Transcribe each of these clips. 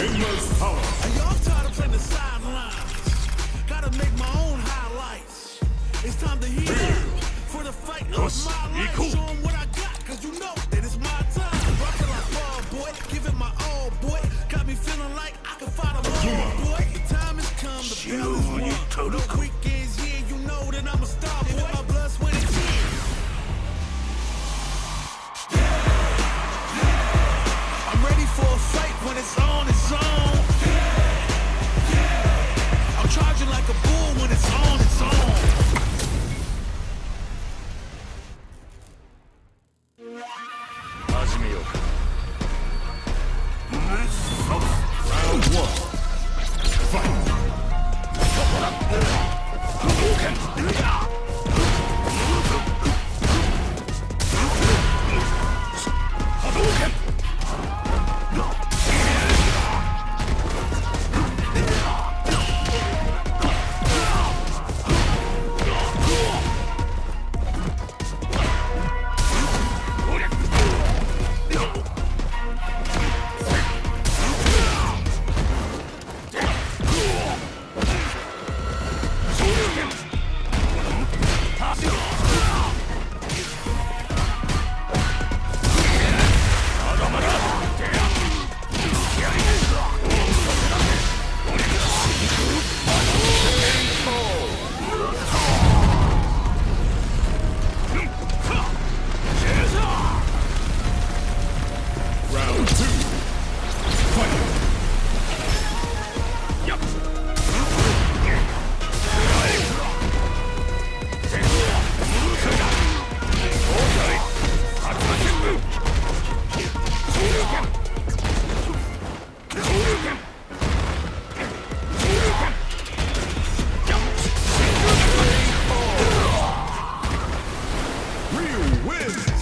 Endless power. Y'all tired of playing the sidelines. Gotta make my own highlights. It's time to heat up for the fight of my life. Show 'em what I got, cause you know that it's my time. Rockin' like ball, boy. Give it my all, boy. Got me feeling like I can fight them all, boy. The time has come, the bell is rung. No weekends here, you know that I'm a star, boy. My blood, sweat, and tears. I'm ready for a fight when it's on, it's on. I'm charging like a bull when it's on, it's on. Round one. Fight. Ryu wins!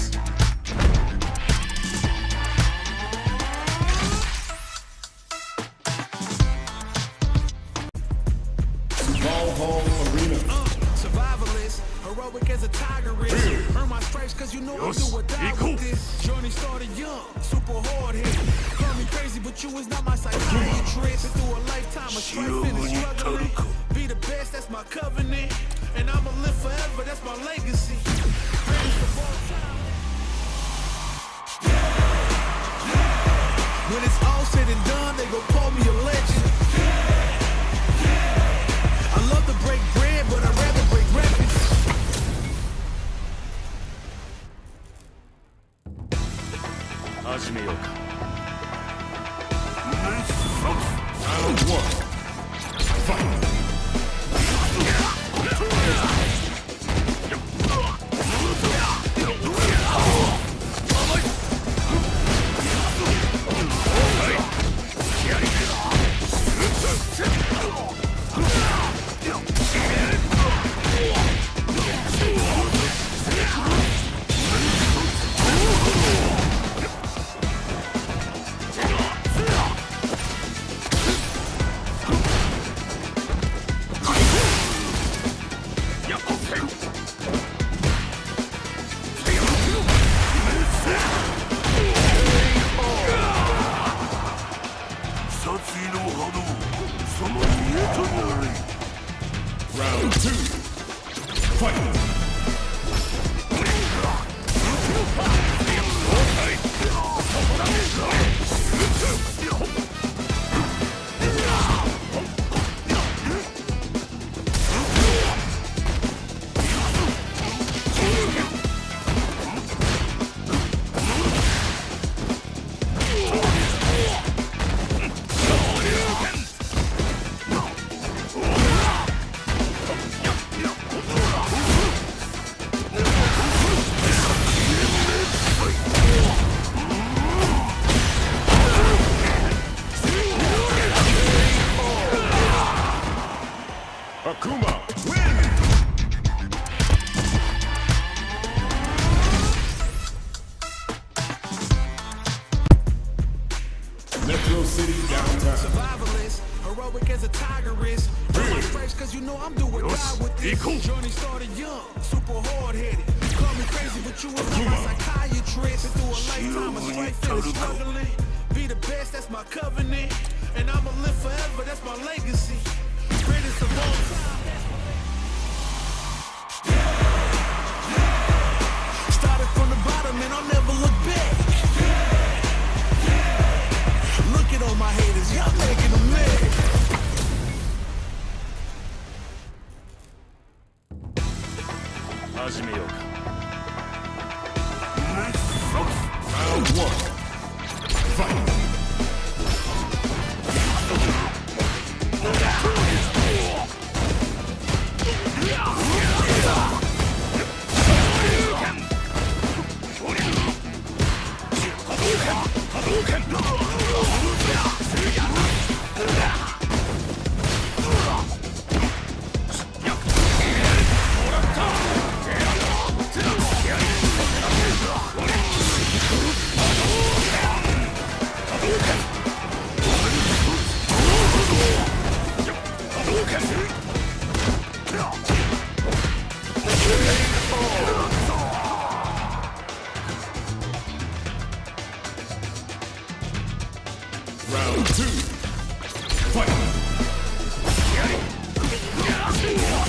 Survivalist, heroic as a tiger is. Earn my stripes cause you know I do or die with this. Journey started young, super hard hit. Call me crazy, but you is not my psychiatrist. Been through a lifetime of strife and struggling. Be the best, that's my covenant. And I'ma live forever, that's my legacy. Greatest of all time. When it's all said and done, they gon' call me a legend. I love to break bread, but I'd rather break records. Round one. Fight. Round two. Fight. Akuma wins! Metro City downtown. Survivalist, heroic as a tiger is. Earn my stripes cause you know I'm do or die with this. Journey started young, super hard headed. Call me crazy, but you was not my psychiatrist. Been through a lifetime of strife and struggling. Be the best, that's my covenant. And I'ma live forever, that's my legacy. Greatest of all time. Started from the bottom and I'll never look back. Look at all my haters, y'all making them mad. Round one. Fight. Round two. Fight.